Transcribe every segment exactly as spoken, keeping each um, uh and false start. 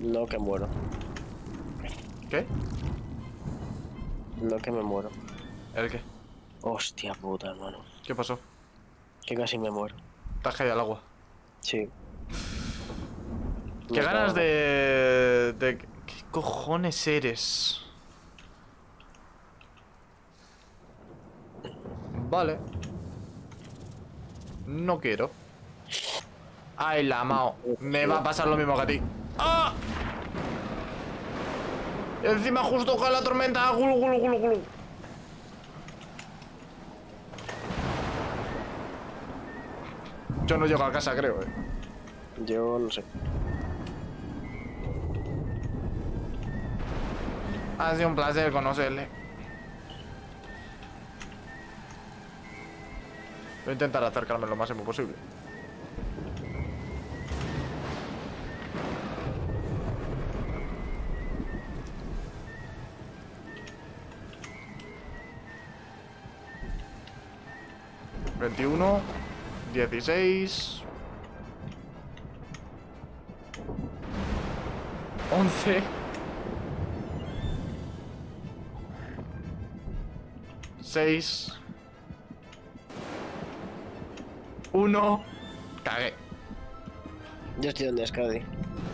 No que muero. ¿Qué? No que me muero. ¿El qué? Hostia puta, hermano. ¿Qué pasó? Que casi me muero. Te has caído al agua. Sí. ¿Qué Me ganas cago. de... de... ¿Qué cojones eres? Vale. No quiero. Ay, la mao. Me va a pasar lo mismo que a ti. ¡Ah! Encima justo cae la tormenta. Gulu, gulu, gulu, gulu. Yo no llego a casa, creo, eh. Yo no sé. Ha sido un placer conocerle. Voy a intentar acercarme lo máximo posible. veintiuno, dieciséis, once, seis, uno. Cagué. Yo estoy donde es Cadi.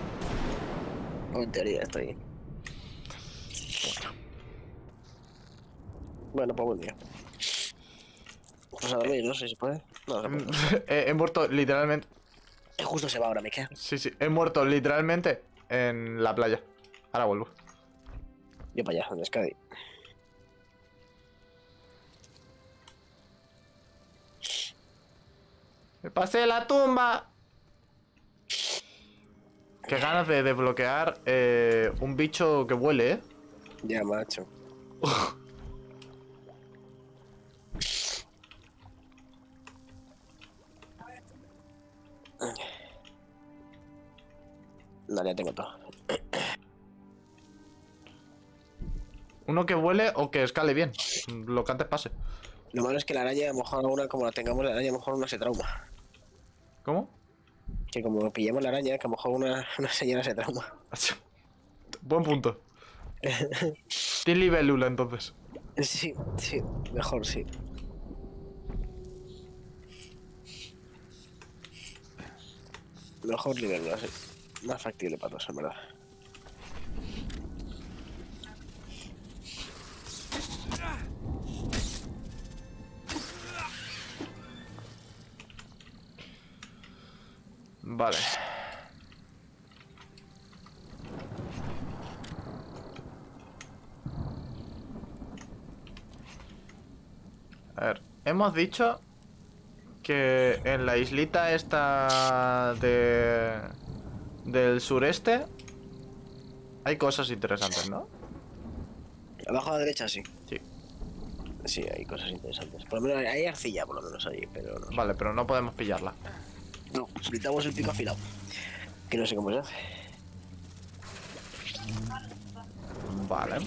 O en teoría estoy. Bueno, pues buen día. Pues a dormir, no sé si se puede. No, no se puede. he, he muerto literalmente. Justo se va ahora, me queda. Sí, sí, he muerto literalmente en la playa. Ahora vuelvo. Yo para allá, donde es Cadi. ¡Me pasé la tumba! Qué ganas de desbloquear eh, un bicho que vuele, ¿eh? Ya, macho. No, ya tengo todo. Uno que vuele o que escale bien. Lo que antes pase. Lo malo es que la araña, a lo mejor alguna, como la tengamos la araña, a lo mejor una se trauma. ¿Cómo? Que como pillemos la araña, que a lo mejor una, una señora se trauma. Buen punto. Tiene libélula entonces. Sí, sí, mejor sí. Mejor nivel, así. Más factible para todos, en verdad. Vale. A ver, hemos dicho que en la islita esta de del sureste hay cosas interesantes, ¿no? Abajo a la derecha sí. Sí. Sí, hay cosas interesantes. Por lo menos hay arcilla, por lo menos allí, pero no. Vale, pero no podemos pillarla. No, necesitamos el pico afilado. Que no sé cómo se hace. Vale.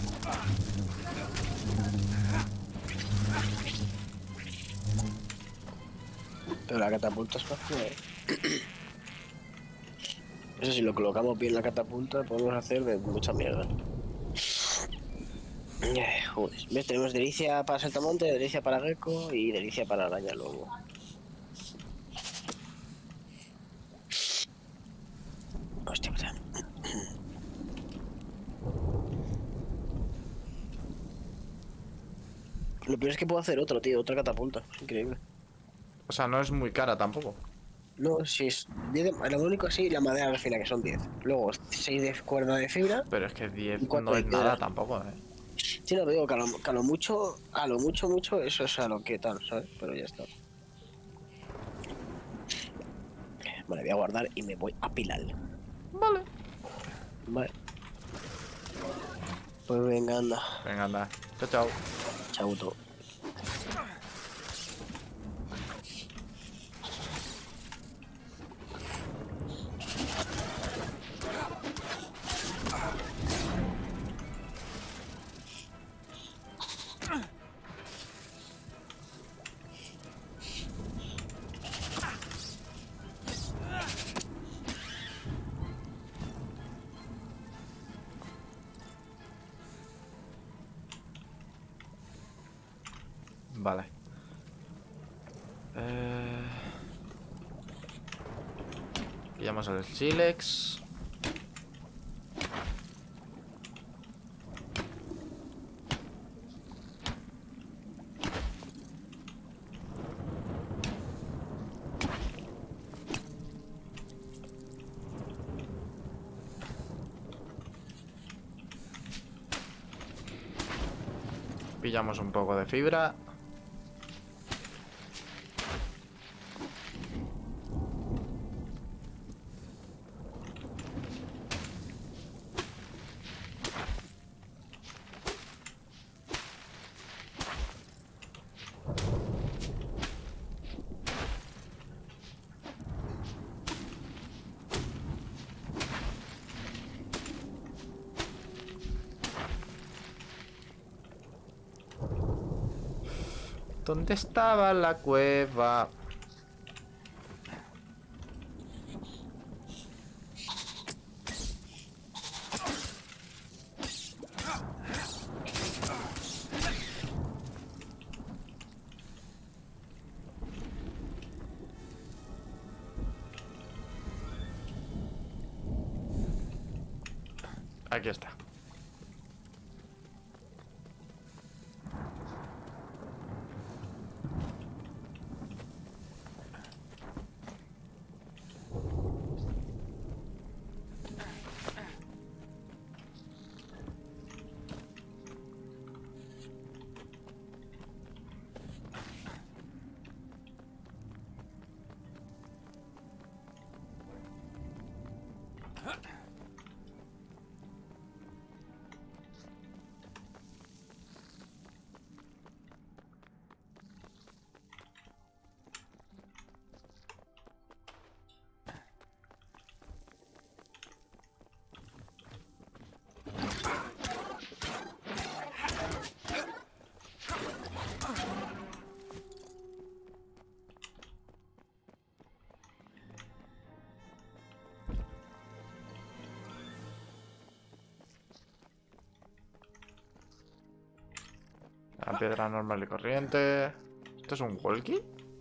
Pero la catapulta es fácil, ¿eh? Eso si lo colocamos bien la catapulta, podemos hacer de mucha mierda. Eh, Joder. ¿Ves? Tenemos delicia para saltamonte, delicia para gecko y delicia para araña luego. Hostia, puta. Lo peor es que puedo hacer otro, tío, otra catapulta. Increíble. O sea, no es muy cara tampoco. No, si es diez de, lo único sí, la madera al final, que son diez. Luego seis de cuerda de fibra. Pero es que diez y cuatro no de es piedra. nada tampoco, ¿eh? Sí, lo digo, que a lo, que a lo mucho, a lo mucho, mucho, eso es a lo que tal, ¿sabes? Pero ya está. Vale, voy a guardar y me voy a pilar. Vale. Vale. Pues venga, anda. Venga, anda. Chao, chao. Chauto. Vale. Eh... Pillamos el Silex. Pillamos un poco de fibra. ¿Dónde estaba la cueva? Aquí está. La piedra normal y corriente. ¿Esto es un walkie?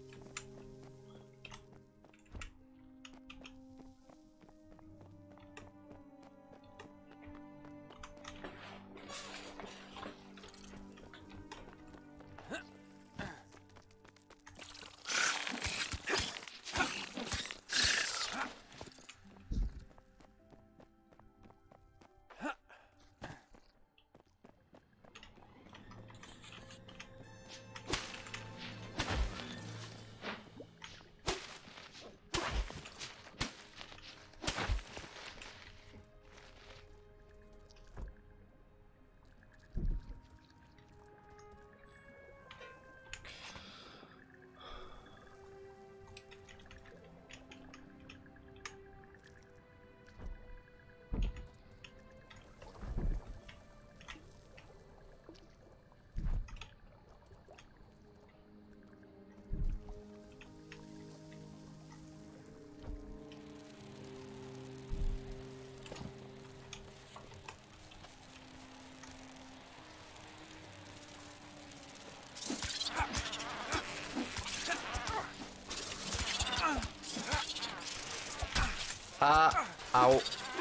Ah, au.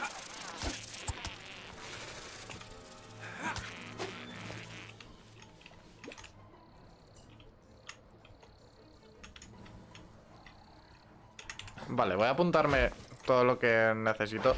Vale, voy a apuntarme todo lo que necesito.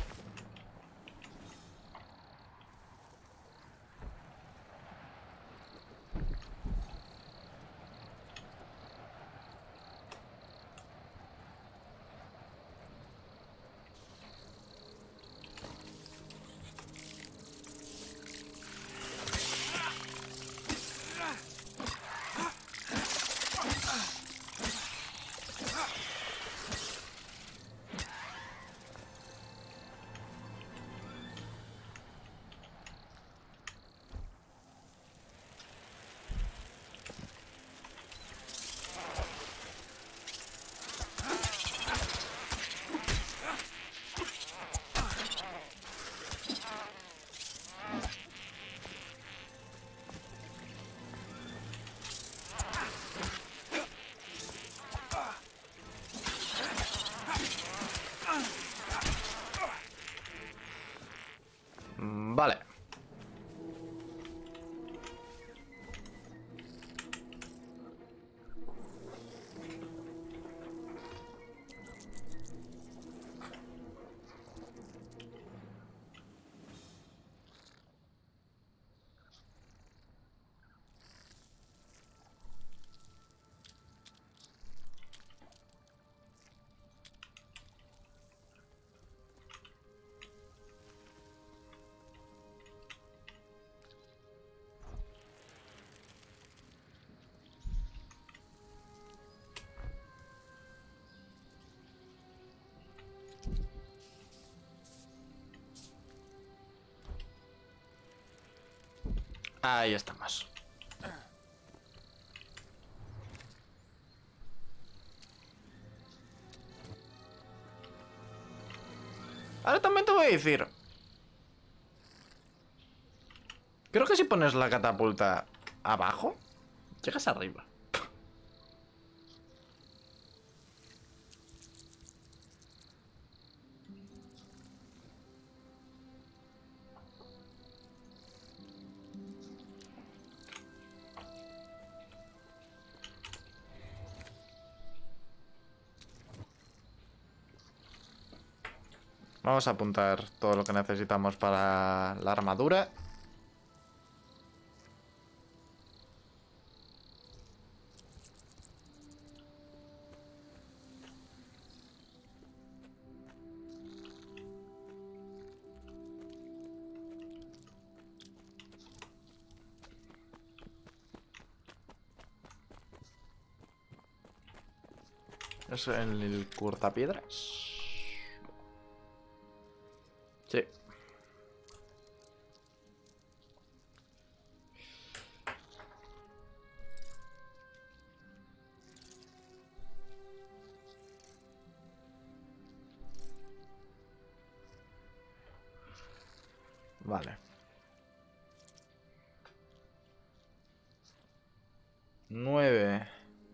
Ahí estamos. Ahora también te voy a decir. Creo que si pones la catapulta abajo, llegas arriba. Vamos a apuntar todo lo que necesitamos para la armadura. Es el cortapiedras. Sí. Vale. Nueve.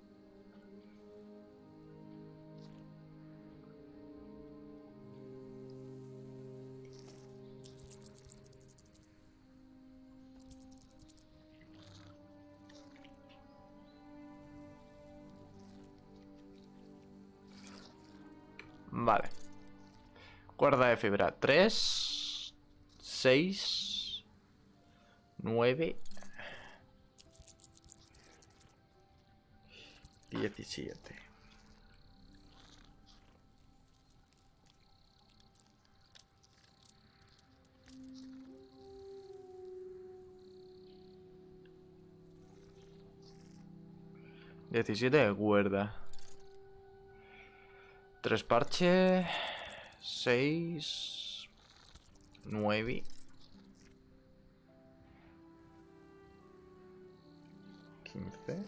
Vale. Cuerda de fibra. Tres. Seis. Nueve. Diecisiete. Diecisiete de cuerda. Tres parches. Seis. Nueve. Quince.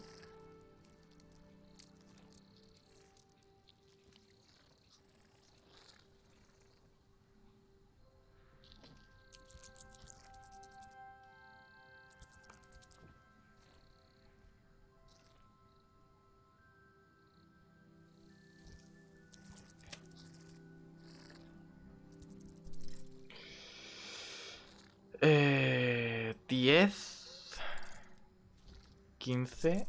Eh, diez. Quince.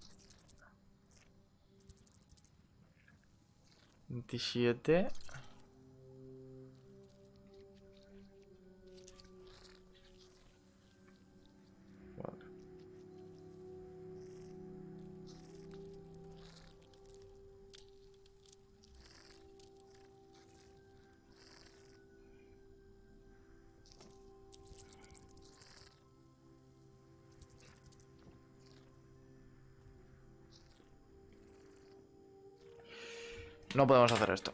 Veintisiete. Vale. No podemos hacer esto.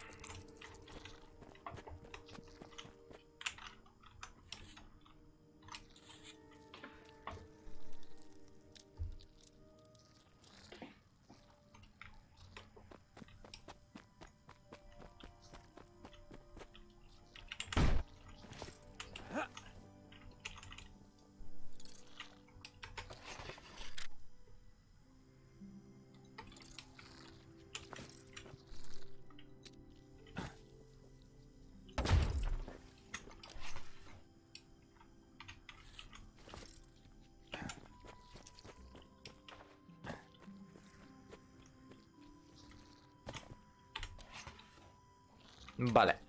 Vale.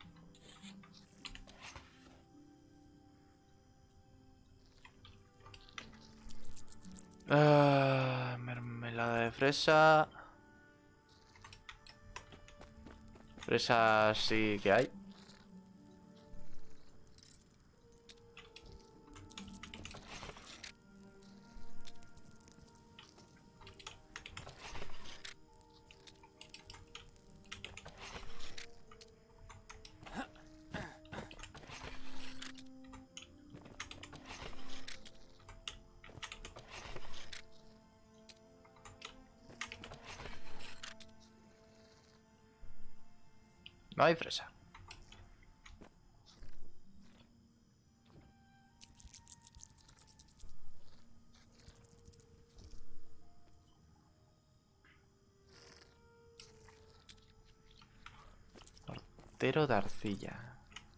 Uh, mermelada de fresa. Fresa sí que hay. No hay fresa. Mortero de arcilla.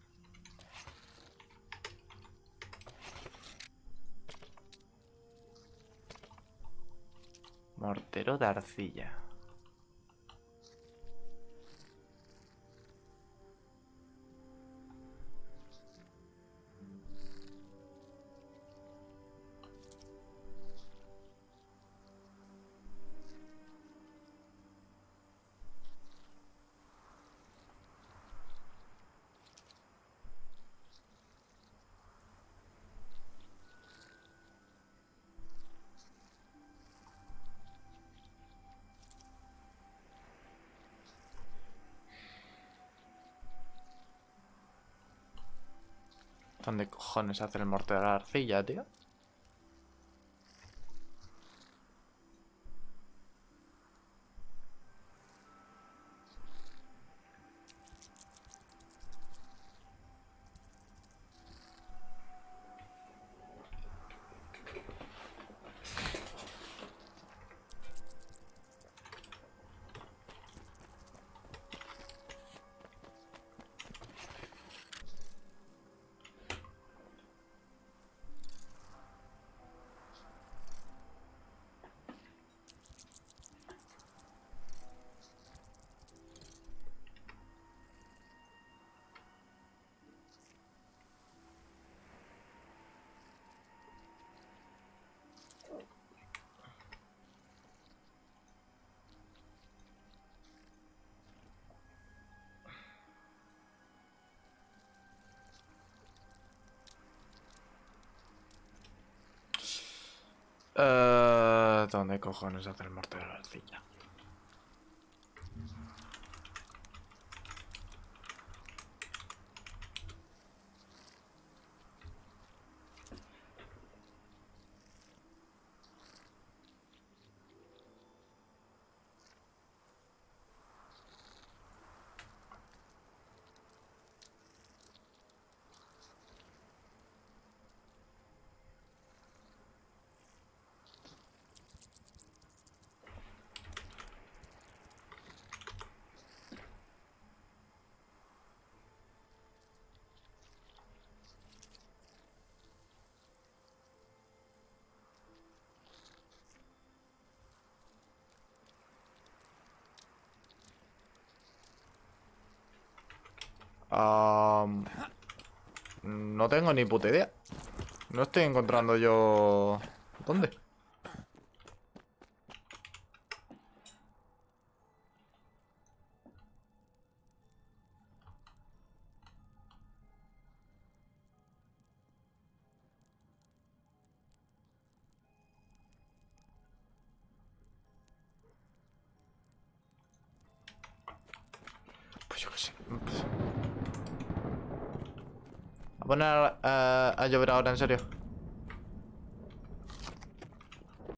Mortero de arcilla. ¿Dónde cojones hace el mortero de arcilla, tío? Uh, ¿Dónde cojones hace el mortero de arcilla? Um, no tengo ni puta idea. No estoy encontrando yo... ¿Dónde? Pues yo qué sé. A poner a, a llover ahora, en serio.